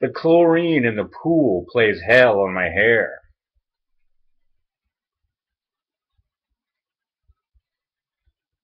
The chlorine in the pool plays hell on my hair.